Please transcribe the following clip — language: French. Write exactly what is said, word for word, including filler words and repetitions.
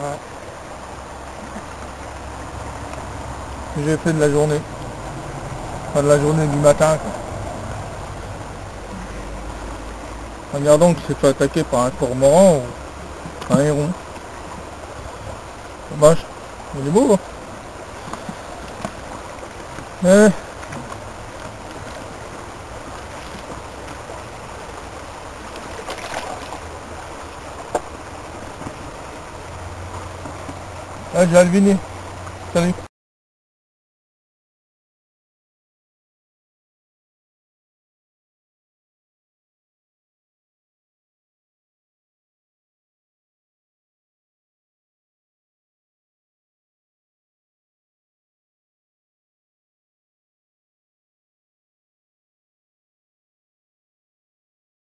Ouais. J'ai fait de la journée. Enfin de la journée du matin quoi. Regardons qu'il s'est fait attaquer par un cormoran ou un héron. Dommage. Il est beau hein. Eh. Ah, j'ai albiné. Salut.